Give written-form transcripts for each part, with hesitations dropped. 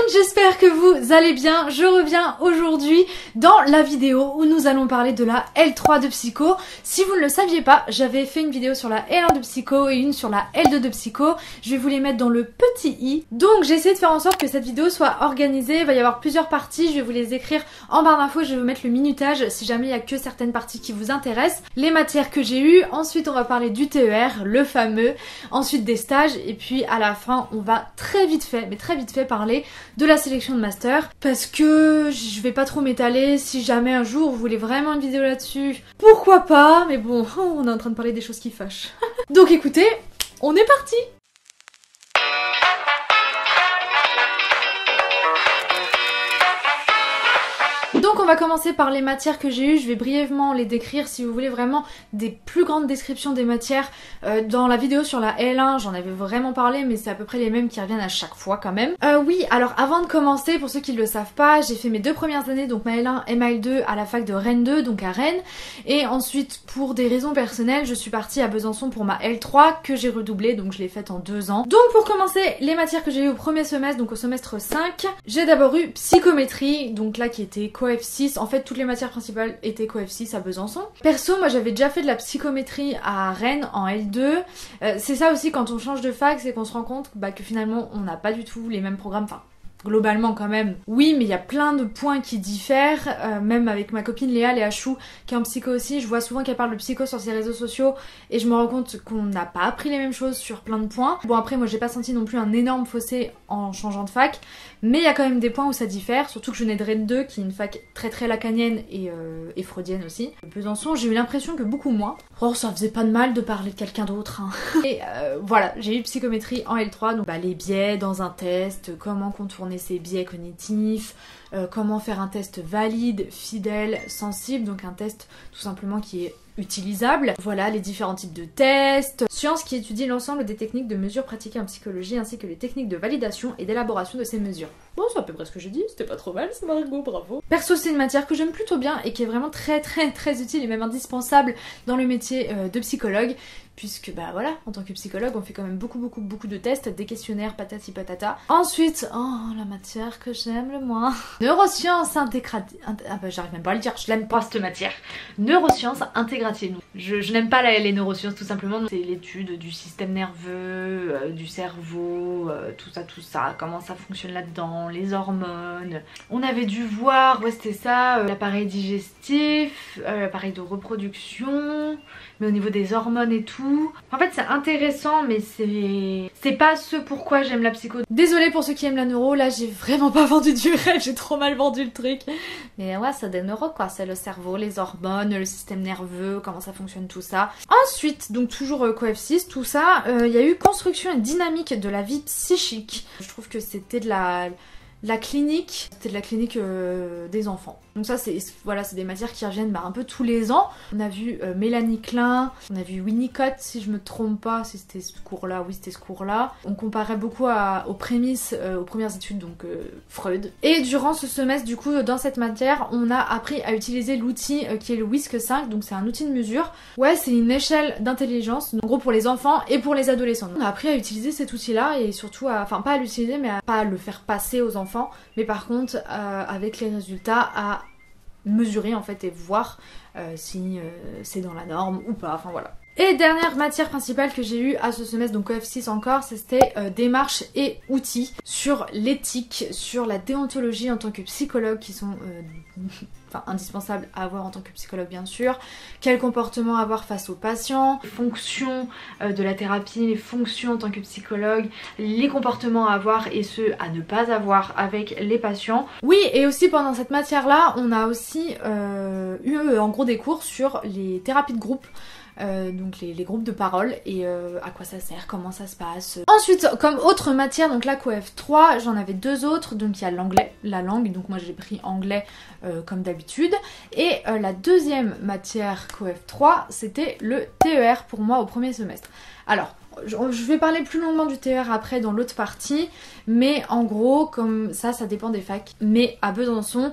j'espère que vous allez bien. Je reviens aujourd'hui dans la vidéo où nous allons parler de la L3 de psycho. Si vous ne le saviez pas, j'avais fait une vidéo sur la L1 de psycho et une sur la L2 de psycho. Je vais vous les mettre dans le petit i. Donc j'ai essayé de faire en sorte que cette vidéo soit organisée. Il va y avoir plusieurs parties, je vais vous les écrire en barre d'infos. Je vais vous mettre le minutage si jamais il n'y a que certaines parties qui vous intéressent. Les matières que j'ai eues, ensuite on va parler du TER, le fameux, ensuite des stages et puis à la fin on va très vite fait, mais très vite fait parler de la sélection de master parce que je vais pas trop m'étaler. Si jamais un jour vous voulez vraiment une vidéo là-dessus, pourquoi pas, mais bon, on est en train de parler des choses qui fâchent. Donc écoutez, on est parti. Donc on va commencer par les matières que j'ai eues, je vais brièvement les décrire si vous voulez vraiment des plus grandes descriptions des matières. Dans la vidéo sur la L1 j'en avais vraiment parlé mais c'est à peu près les mêmes qui reviennent à chaque fois quand même. Oui, alors avant de commencer, pour ceux qui ne le savent pas, j'ai fait mes 2 premières années, donc ma L1 et ma L2 à la fac de Rennes 2, donc à Rennes. Et ensuite pour des raisons personnelles je suis partie à Besançon pour ma L3 que j'ai redoublée, donc je l'ai faite en 2 ans. Donc pour commencer, les matières que j'ai eues au premier semestre, donc au semestre 5, j'ai d'abord eu psychométrie, donc là qui était coef 6, en fait toutes les matières principales étaient coef 6 à Besançon. Perso, moi j'avais déjà fait de la psychométrie à Rennes en L2. C'est ça aussi quand on change de fac, c'est qu'on se rend compte que finalement on n'a pas du tout les mêmes programmes, enfin globalement quand même, oui, mais il y a plein de points qui diffèrent, même avec ma copine Léa Chou, qui est en psycho aussi, je vois souvent qu'elle parle de psycho sur ses réseaux sociaux, et je me rends compte qu'on n'a pas appris les mêmes choses sur plein de points. Bon après, moi j'ai pas senti non plus un énorme fossé en changeant de fac, mais il y a quand même des points où ça diffère, surtout que je venais de Rennes 2, qui est une fac très lacanienne et freudienne aussi. Besançon, j'ai eu l'impression que beaucoup moins. Oh, ça faisait pas de mal de parler de quelqu'un d'autre, hein. Et voilà, j'ai eu psychométrie en L3, donc les biais dans un test, comment contourner ses biais cognitifs, comment faire un test valide, fidèle, sensible, donc un test tout simplement qui est utilisable. Voilà les différents types de tests. Science qui étudie l'ensemble des techniques de mesure pratiquées en psychologie ainsi que les techniques de validation et d'élaboration de ces mesures. Bon, c'est à peu près ce que j'ai dit, c'était pas trop mal, c'est Margot, bravo. Perso, c'est une matière que j'aime plutôt bien et qui est vraiment très utile et même indispensable dans le métier de psychologue. Puisque voilà, en tant que psychologue, on fait quand même beaucoup de tests, des questionnaires, patati patata. Ensuite, la matière que j'aime le moins, neurosciences intégratives. J'arrive même pas à le dire, je l'aime pas cette matière. Neurosciences intégratives. Je n'aime pas les neurosciences tout simplement. C'est l'étude du système nerveux, du cerveau, tout ça, comment ça fonctionne là-dedans, les hormones. On avait dû voir, ouais c'était ça, l'appareil digestif, l'appareil de reproduction, mais au niveau des hormones et tout. En fait c'est intéressant mais c'est pas ce pourquoi j'aime la psycho. Désolée pour ceux qui aiment la neuro, là j'ai vraiment pas vendu du rêve, j'ai trop mal vendu le truc. Mais ouais, c'est des neuros quoi, c'est le cerveau, les hormones, le système nerveux, comment ça fonctionne tout ça. Ensuite, donc toujours coef 6, tout ça, il y a eu construction et dynamique de la vie psychique. Je trouve que c'était de la clinique, c'était de la clinique des enfants. Donc ça c'est des matières qui reviennent un peu tous les ans. On a vu Mélanie Klein, on a vu Winnicott si je me trompe pas, si c'était ce cours-là, oui c'était ce cours-là. On comparait beaucoup aux prémices, aux premières études, donc Freud. Et durant ce semestre du coup dans cette matière on a appris à utiliser l'outil qui est le WISC-5, donc c'est un outil de mesure. Ouais, c'est une échelle d'intelligence, en gros pour les enfants et pour les adolescents. On a appris à utiliser cet outil-là et surtout pas à l'utiliser mais à pas le faire passer aux enfants, mais par contre avec les résultats à mesurer en fait et voir si c'est dans la norme ou pas, enfin voilà. Et dernière matière principale que j'ai eue à ce semestre, donc coef 6 encore, c'était démarche et outils sur l'éthique, sur la déontologie en tant que psychologue qui sont indispensables à avoir en tant que psychologue bien sûr, quel comportement avoir face aux patients, les fonctions de la thérapie, les fonctions en tant que psychologue, les comportements à avoir et ceux à ne pas avoir avec les patients. Oui, et aussi pendant cette matière là on a aussi eu en gros des cours sur les thérapies de groupe. Donc les groupes de parole et à quoi ça sert, comment ça se passe. Ensuite, comme autre matière, donc la coef 3, j'en avais 2 autres, donc il y a l'anglais, la langue, donc moi j'ai pris anglais comme d'habitude. Et la deuxième matière coef 3, c'était le TER pour moi au premier semestre. Alors, je vais parler plus longuement du TER après dans l'autre partie, mais en gros, comme ça dépend des facs. Mais à Besançon,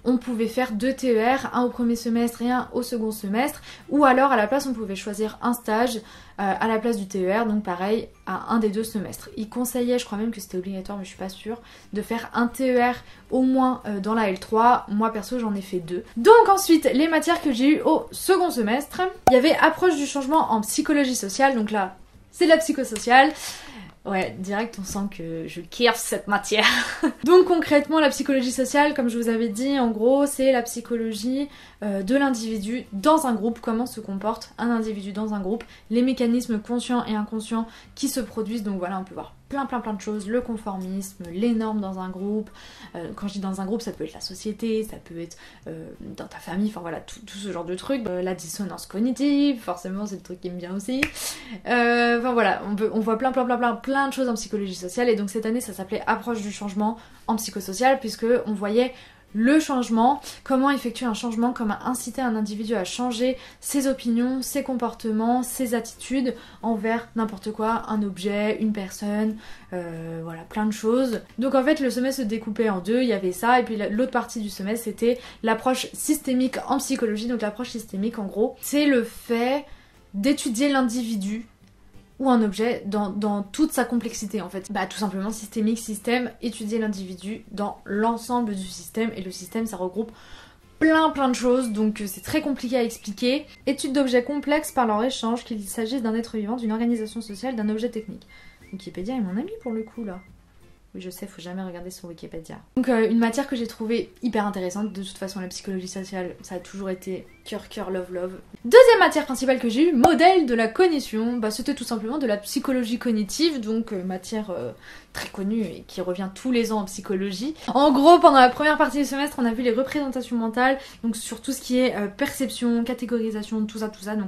on pouvait faire 2 TER, un au premier semestre et un au second semestre, ou alors à la place on pouvait choisir un stage à la place du TER, donc pareil à un des 2 semestres. Il conseillait, je crois même que c'était obligatoire mais je suis pas sûre, de faire un TER au moins dans la L3. Moi perso j'en ai fait 2. Donc ensuite les matières que j'ai eues au second semestre, il y avait approche du changement en psychologie sociale, donc là c'est de la psychosociale. Ouais, direct on sent que je kiffe cette matière. Donc concrètement la psychologie sociale, comme je vous avais dit, en gros c'est la psychologie de l'individu dans un groupe, comment se comporte un individu dans un groupe, les mécanismes conscients et inconscients qui se produisent, donc voilà on peut voir plein de choses, le conformisme, les normes dans un groupe, quand je dis dans un groupe ça peut être la société, ça peut être dans ta famille, enfin voilà tout ce genre de trucs, la dissonance cognitive, forcément c'est le truc qui me vient aussi, enfin voilà on voit plein de choses en psychologie sociale et donc cette année ça s'appelait approche du changement en psychosocial puisque on voyait le changement, comment effectuer un changement, comment inciter un individu à changer ses opinions, ses comportements, ses attitudes envers n'importe quoi, un objet, une personne, voilà, plein de choses. Donc en fait le semestre se découpait en 2, il y avait ça, et puis l'autre partie du semestre c'était l'approche systémique en psychologie. Donc l'approche systémique en gros, c'est le fait d'étudier l'individu ou un objet dans toute sa complexité en fait. Bah tout simplement systémique, système, étudier l'individu dans l'ensemble du système, et le système ça regroupe plein de choses, donc c'est très compliqué à expliquer. Étude d'objets complexes par leur échange, qu'il s'agisse d'un être vivant, d'une organisation sociale, d'un objet technique. Wikipédia est mon ami pour le coup là. Oui je sais, faut jamais regarder sur Wikipédia. Donc une matière que j'ai trouvée hyper intéressante, de toute façon la psychologie sociale ça a toujours été cœur, love. Deuxième matière principale que j'ai eue, modèle de la cognition, bah c'était tout simplement de la psychologie cognitive, donc matière très connue et qui revient tous les ans en psychologie. En gros pendant la première partie du semestre on a vu les représentations mentales, donc sur tout ce qui est perception, catégorisation, tout ça, donc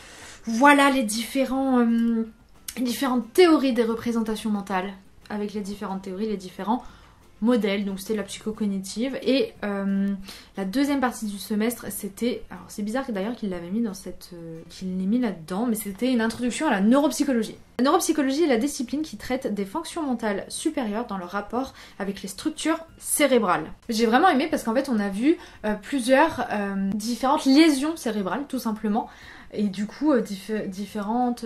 voilà les différentes théories des représentations mentales, avec les différentes théories, les différents modèles, donc c'était la psychocognitive. Et la deuxième partie du semestre c'était, alors c'est bizarre d'ailleurs qu'il l'avait mis dans qu'il l'ait mis là-dedans, mais c'était une introduction à la neuropsychologie. La neuropsychologie est la discipline qui traite des fonctions mentales supérieures dans leur rapport avec les structures cérébrales. J'ai vraiment aimé parce qu'en fait on a vu plusieurs différentes lésions cérébrales tout simplement, et du coup différentes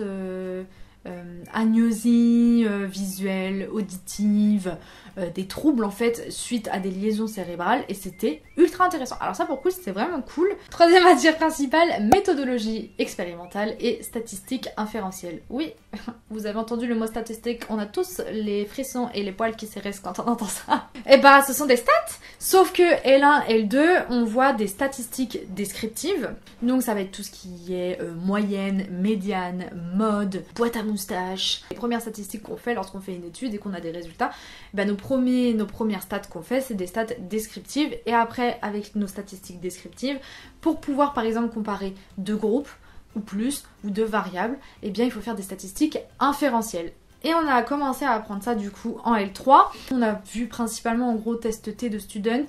agnosie visuelle, auditive, des troubles en fait suite à des liaisons cérébrales, et c'était ultra intéressant. Alors ça pour le coup c'était vraiment cool. Troisième matière principale, méthodologie expérimentale et statistique inférentielle. Oui, vous avez entendu le mot statistique, on a tous les frissons et les poils qui s'érissent quand on entend ça. Et bah ce sont des stats, sauf que L1, L2 on voit des statistiques descriptives, donc ça va être tout ce qui est moyenne, médiane, mode, boîte à moustache. Les premières statistiques qu'on fait lorsqu'on fait une étude et qu'on a des résultats, bah nos premières stats qu'on fait c'est des stats descriptives, et après avec nos statistiques descriptives, pour pouvoir par exemple comparer 2 groupes ou plus ou 2 variables, eh bien il faut faire des statistiques inférentielles. Et on a commencé à apprendre ça du coup en L3. On a vu principalement en gros test T de student,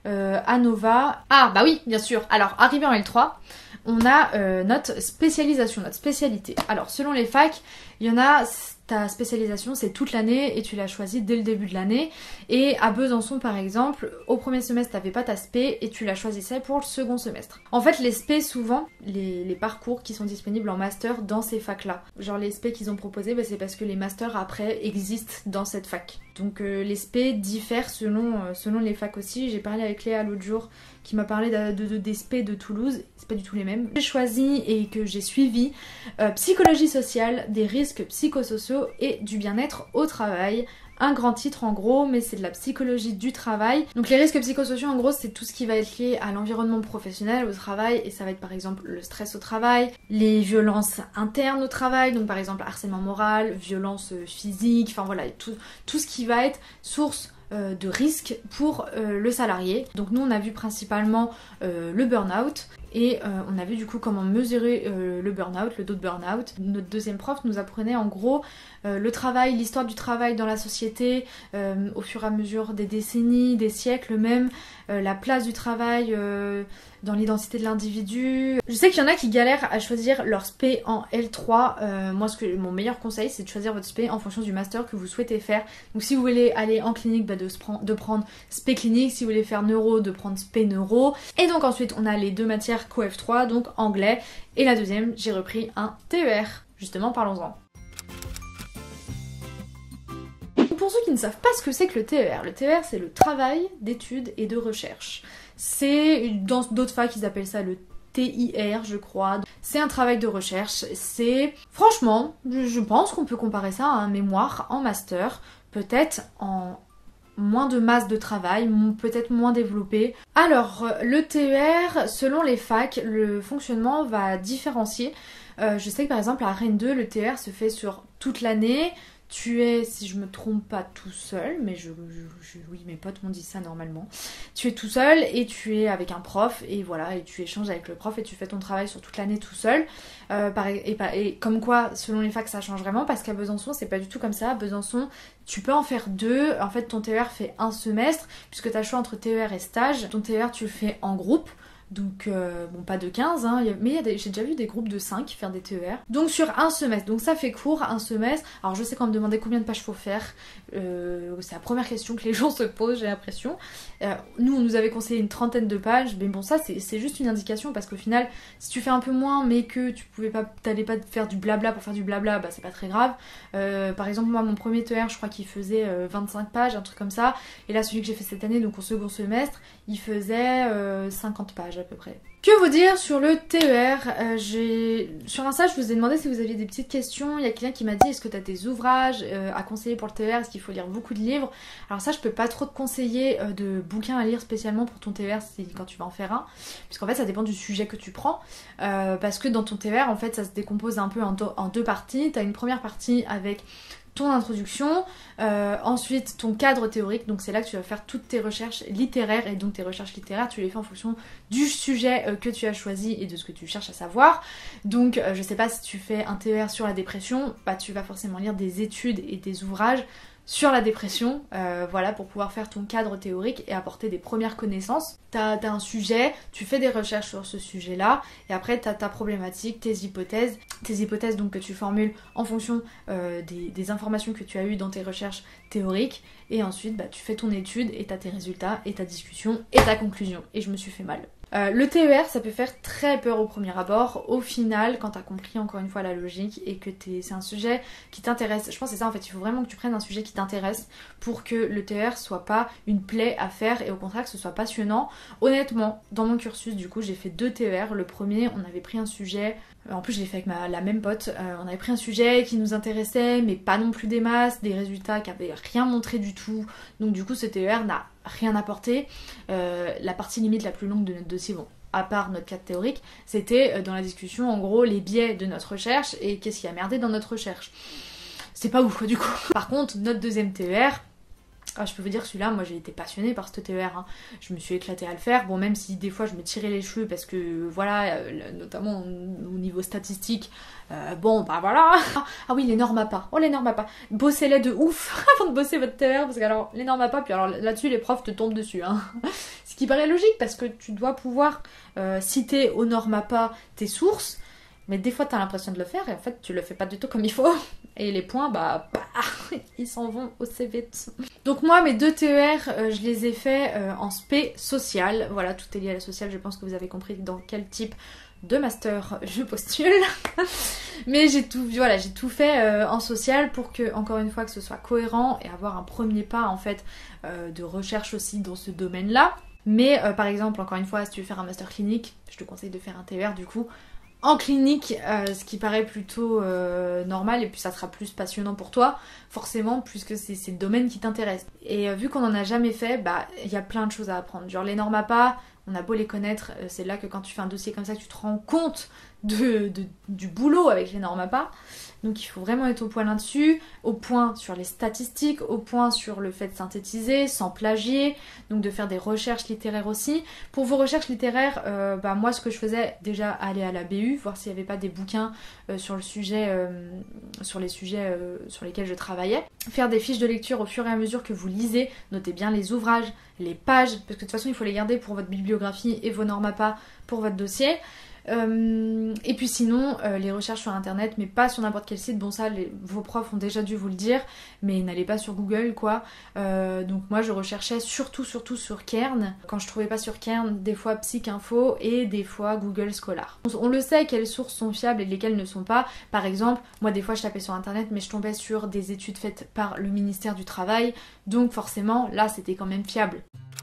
ANOVA. Ah bah oui bien sûr. Alors arrivé en L3 on a notre spécialisation, notre spécialité. Alors selon les facs, il y en a, ta spécialisation c'est toute l'année et tu l'as choisie dès le début de l'année. Et à Besançon par exemple, au premier semestre t'avais pas ta spé et tu la choisissais pour le second semestre. En fait les spé souvent, les parcours qui sont disponibles en master dans ces facs là, genre les spé qu'ils ont proposés, bah, c'est parce que les masters après existent dans cette fac. Donc les spé diffèrent selon les facs aussi. J'ai parlé avec Léa l'autre jour qui m'a parlé des spé de Toulouse, c'est pas du tout les mêmes. J'ai choisi et que j'ai suivi psychologie sociale, des risques psychosociaux et du bien-être au travail. Un grand titre en gros, mais c'est de la psychologie du travail. Donc les risques psychosociaux en gros c'est tout ce qui va être lié à l'environnement professionnel, au travail, et ça va être par exemple le stress au travail, les violences internes au travail, donc par exemple harcèlement moral, violence physique, enfin voilà, tout ce qui va être source de risque pour le salarié. Donc nous on a vu principalement le burn-out, et on a vu du coup comment mesurer le burn-out, le taux de burn-out. Notre deuxième prof nous apprenait en gros le travail, l'histoire du travail dans la société, au fur et à mesure des décennies, des siècles même, la place du travail dans l'identité de l'individu. Je sais qu'il y en a qui galèrent à choisir leur spé en L3. Moi, mon meilleur conseil, c'est de choisir votre spé en fonction du master que vous souhaitez faire. Donc si vous voulez aller en clinique, de prendre spé clinique. Si vous voulez faire neuro, de prendre spé neuro. Et donc ensuite, on a les deux matières co-F3, donc anglais. Et la deuxième, j'ai repris un TER. Justement, parlons-en. Pour ceux qui ne savent pas ce que c'est que le TER c'est le travail d'études et de recherche. C'est, dans d'autres facs, ils appellent ça le TIR, je crois. C'est un travail de recherche. C'est, franchement, je pense qu'on peut comparer ça à un mémoire en master, peut-être en moins de masse de travail, peut-être moins développé. Alors, le TER, selon les facs, le fonctionnement va différencier. Je sais que par exemple à Rennes 2, le TER se fait sur toute l'année. Tu es, si je me trompe pas, tout seul, mais oui, mes potes m'ont dit ça normalement. Tu es tout seul et tu es avec un prof et voilà, et tu échanges avec le prof et tu fais ton travail sur toute l'année tout seul. Et comme quoi, selon les facs, ça change vraiment parce qu'à Besançon, c'est pas du tout comme ça. À Besançon, tu peux en faire deux. En fait, ton TER fait un semestre puisque tu as le choix entre TER et stage. Ton TER, tu le fais en groupe. Donc, bon, pas de 15, hein, mais j'ai déjà vu des groupes de 5 faire des TER. Donc, sur un semestre. Donc, ça fait court, un semestre. Alors, je sais qu'on me demandait combien de pages faut faire. C'est la première question que les gens se posent, j'ai l'impression. Nous, on nous avait conseillé une trentaine de pages. Mais bon, ça, c'est juste une indication parce qu'au final, si tu fais un peu moins, mais que t'allais pas faire du blabla pour faire du blabla, bah, c'est pas très grave. Par exemple, moi, mon premier TER, je crois qu'il faisait 25 pages, un truc comme ça. Et là, celui que j'ai fait cette année, donc au second semestre, il faisait 50 pages à peu près. Que vous dire sur le TER? Sur Insta, je vous ai demandé si vous aviez des petites questions. Il y a quelqu'un qui m'a dit est-ce que tu as des ouvrages à conseiller pour le TER? Est-ce qu'il faut lire beaucoup de livres? Alors ça, je peux pas trop te conseiller de bouquins à lire spécialement pour ton TER quand tu vas en faire un. Puisqu'en fait, ça dépend du sujet que tu prends. Parce que dans ton TER, en fait, ça se décompose un peu en deux parties. Tu as une première partie avec ton introduction, ensuite ton cadre théorique, donc c'est là que tu vas faire toutes tes recherches littéraires, et donc tes recherches littéraires tu les fais en fonction du sujet que tu as choisi et de ce que tu cherches à savoir. Donc je sais pas, si tu fais un TER sur la dépression, bah tu vas forcément lire des études et des ouvrages sur la dépression, voilà, pour pouvoir faire ton cadre théorique et apporter des premières connaissances. T'as un sujet, tu fais des recherches sur ce sujet-là, et après t'as ta problématique, tes hypothèses donc que tu formules en fonction des informations que tu as eues dans tes recherches théoriques, et ensuite bah, tu fais ton étude, et t'as tes résultats, et ta discussion, et ta conclusion. Et je me suis fait mal. Le TER, ça peut faire très peur au premier abord. Au final, quand t'as compris encore une fois la logique et que c'est un sujet qui t'intéresse, je pense que c'est ça en fait, il faut vraiment que tu prennes un sujet qui t'intéresse pour que le TER soit pas une plaie à faire et au contraire que ce soit passionnant. Honnêtement, dans mon cursus, du coup, j'ai fait 2 TER. Le premier, on avait pris un sujet, en plus je l'ai fait avec la même pote, on avait pris un sujet qui nous intéressait mais pas non plus des masses, des résultats qui avaient rien montré du tout. Donc du coup, ce TER n'a rien apporté. La partie limite la plus longue de notre dossier, bon, à part notre cadre théorique, c'était dans la discussion en gros les biais de notre recherche et qu'est-ce qui a merdé dans notre recherche. C'est pas ouf quoi du coup. Par contre, notre deuxième TER, je peux vous dire celui-là, moi j'ai été passionnée par ce TER, hein. Je me suis éclatée à le faire, bon même si des fois je me tirais les cheveux parce que voilà, notamment au niveau statistique, bon bah voilà. Ah oui, les normes APA, oh les normes APA, bossez-les de ouf avant de bosser votre TER, parce que alors les normes APA, puis alors là-dessus les profs te tombent dessus, hein. Ce qui paraît logique parce que tu dois pouvoir citer aux normes APA tes sources, mais des fois t'as l'impression de le faire et en fait tu le fais pas du tout comme il faut. Et les points, bah ils s'en vont aussi vite. Donc moi, mes 2 TER, je les ai faits en spé social. Voilà, tout est lié à la sociale, je pense que vous avez compris dans quel type de master je postule. Mais j'ai tout fait en social pour que, encore une fois, que ce soit cohérent et avoir un premier pas en fait de recherche aussi dans ce domaine-là. Mais par exemple, encore une fois, si tu veux faire un master clinique, je te conseille de faire un TER du coup en clinique, ce qui paraît plutôt normal, et puis ça sera plus passionnant pour toi, forcément, puisque c'est le domaine qui t'intéresse. Et vu qu'on en a jamais fait, bah il y a plein de choses à apprendre. Genre les normes APA, on a beau les connaître, c'est là que quand tu fais un dossier comme ça que tu te rends compte du boulot avec les normes APA. Donc il faut vraiment être au point là-dessus, au point sur les statistiques, au point sur le fait de synthétiser, sans plagier, donc de faire des recherches littéraires aussi. Pour vos recherches littéraires, moi ce que je faisais, déjà aller à la BU, voir s'il n'y avait pas des bouquins sur le sujet, sur les sujets sur lesquels je travaillais. Faire des fiches de lecture au fur et à mesure que vous lisez, notez bien les ouvrages, les pages, parce que de toute façon il faut les garder pour votre bibliographie et vos normes APA pour votre dossier. Et puis sinon, les recherches sur internet, mais pas sur n'importe quel site. Bon, ça, vos profs ont déjà dû vous le dire, mais n'allez pas sur Google, quoi. Donc moi, je recherchais surtout sur Cairn. Quand je trouvais pas sur Cairn, des fois Psychinfo et des fois Google Scholar. On le sait quelles sources sont fiables et lesquelles ne sont pas. Par exemple, moi, des fois, je tapais sur internet, mais je tombais sur des études faites par le ministère du Travail. Donc forcément, là, c'était quand même fiable.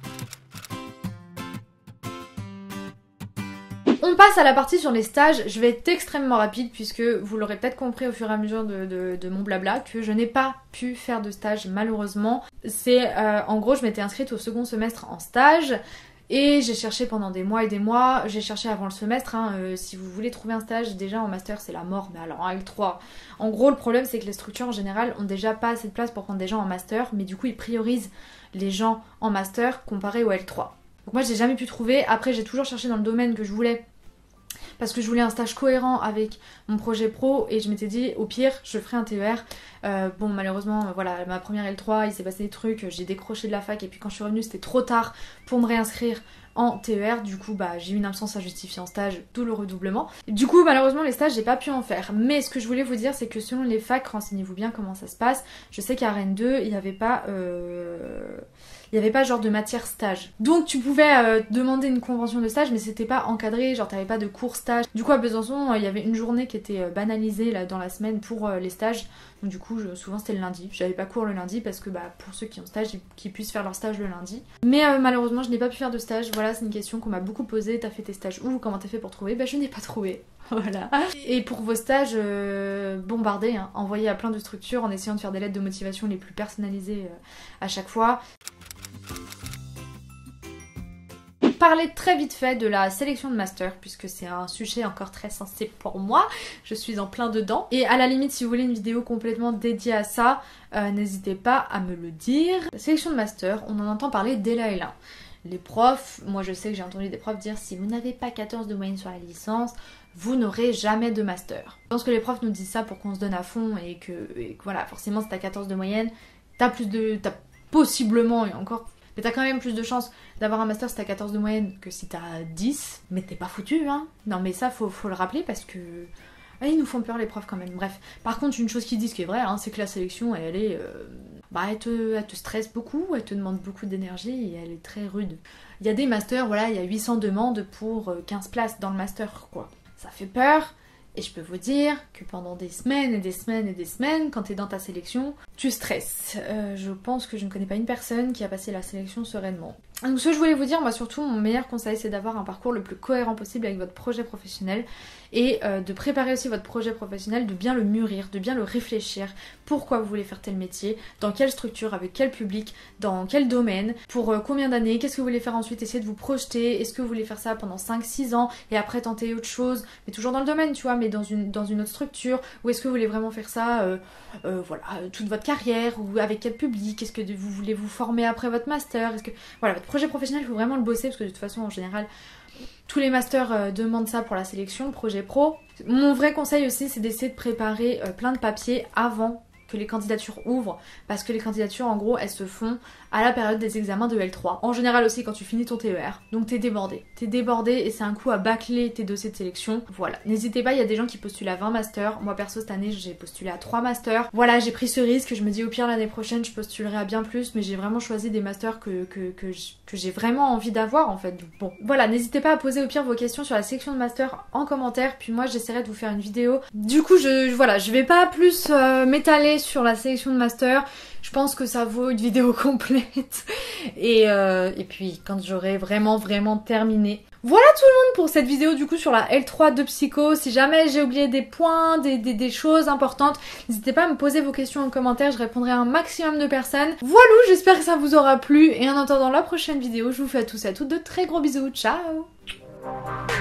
On passe à la partie sur les stages. Je vais être extrêmement rapide puisque vous l'aurez peut-être compris au fur et à mesure de mon blabla que je n'ai pas pu faire de stage malheureusement. C'est en gros je m'étais inscrite au second semestre en stage et j'ai cherché pendant des mois et des mois. J'ai cherché avant le semestre. Si vous voulez trouver un stage déjà en master c'est la mort, mais alors en L3. En gros le problème c'est que les structures en général ont déjà pas assez de place pour prendre des gens en master, mais du coup ils priorisent les gens en master comparé au L3. Donc moi j'ai jamais pu trouver. Après j'ai toujours cherché dans le domaine que je voulais, parce que je voulais un stage cohérent avec mon projet pro et je m'étais dit au pire je ferai un TER. Bon malheureusement voilà, ma première L3 il s'est passé des trucs, j'ai décroché de la fac et puis quand je suis revenue c'était trop tard pour me réinscrire en TER, du coup j'ai eu une absence à justifier en stage, d'où le redoublement. Du coup malheureusement les stages j'ai pas pu en faire, mais ce que je voulais vous dire c'est que selon les facs, renseignez-vous bien comment ça se passe. Je sais qu'à Rennes 2 il n'y avait pas genre de matière stage. Donc tu pouvais demander une convention de stage mais c'était pas encadré, genre t'avais pas de cours stage. Du coup à Besançon il y avait une journée qui était banalisée là dans la semaine pour les stages. Donc du coup souvent c'était le lundi. J'avais pas cours le lundi parce que pour ceux qui ont stage, qu'ils puissent faire leur stage le lundi. Mais malheureusement je n'ai pas pu faire de stage. Voilà, c'est une question qu'on m'a beaucoup posée. T'as fait tes stages où? Comment t'as fait pour trouver? Je n'ai pas trouvé. Voilà. Et pour vos stages, bombardez, envoyez à plein de structures en essayant de faire des lettres de motivation les plus personnalisées à chaque fois. Parler très vite fait de la sélection de master puisque c'est un sujet encore très sensible pour moi, je suis en plein dedans et à la limite si vous voulez une vidéo complètement dédiée à ça, n'hésitez pas à me le dire. La sélection de master, on en entend parler dès la L1. Les profs, moi je sais que j'ai entendu des profs dire si vous n'avez pas 14 de moyenne sur la licence, vous n'aurez jamais de master. Je pense que les profs nous disent ça pour qu'on se donne à fond et que voilà, forcément si t'as 14 de moyenne, t'as possiblement, et encore, mais t'as quand même plus de chances d'avoir un master si t'as 14 de moyenne que si t'as 10, mais t'es pas foutu, hein. Non mais ça faut le rappeler parce que ils nous font peur les profs quand même. Bref, par contre une chose qu'ils disent qui est vraie, c'est que la sélection elle est elle te stresse beaucoup, elle te demande beaucoup d'énergie et elle est très rude. Il y a des masters, voilà, il y a 800 demandes pour 15 places dans le master quoi. Ça fait peur. Et je peux vous dire que pendant des semaines et des semaines et des semaines, quand t'es dans ta sélection, tu stresses. Je pense que je ne connais pas une personne qui a passé la sélection sereinement. Donc ce que je voulais vous dire, moi surtout, mon meilleur conseil c'est d'avoir un parcours le plus cohérent possible avec votre projet professionnel et de préparer aussi votre projet professionnel, de bien le mûrir, de bien le réfléchir. Pourquoi vous voulez faire tel métier, dans quelle structure, avec quel public, dans quel domaine, pour combien d'années, qu'est-ce que vous voulez faire ensuite, essayez de vous projeter, est-ce que vous voulez faire ça pendant 5-6 ans et après tenter autre chose, mais toujours dans le domaine tu vois, mais dans une autre structure, ou est-ce que vous voulez vraiment faire ça toute votre carrière, ou avec quel public, est-ce que vous voulez vous former après votre master, est-ce que voilà, votre projet professionnel il faut vraiment le bosser parce que de toute façon en général tous les masters demandent ça pour la sélection, le projet pro. Mon vrai conseil aussi c'est d'essayer de préparer plein de papiers avant que les candidatures ouvrent, parce que les candidatures en gros elles se font à la période des examens de L3. En général aussi quand tu finis ton TER, donc t'es débordé et c'est un coup à bâcler tes dossiers de sélection. Voilà, n'hésitez pas, il y a des gens qui postulent à 20 masters, moi perso cette année j'ai postulé à 3 masters. Voilà, j'ai pris ce risque, je me dis au pire l'année prochaine je postulerai à bien plus, mais j'ai vraiment choisi des masters que j'ai vraiment envie d'avoir en fait. Bon, voilà, n'hésitez pas à poser au pire vos questions sur la section de master en commentaire, puis moi j'essaierai de vous faire une vidéo. Du coup je vais pas plus m'étaler sur la sélection de master, je pense que ça vaut une vidéo complète et puis quand j'aurai vraiment terminé. Voilà tout le monde pour cette vidéo du coup sur la L3 de Psycho. Si jamais j'ai oublié des points, des choses importantes, n'hésitez pas à me poser vos questions en commentaire, je répondrai à un maximum de personnes. Voilà, j'espère que ça vous aura plu et en attendant la prochaine vidéo, je vous fais à tous et à toutes de très gros bisous, ciao.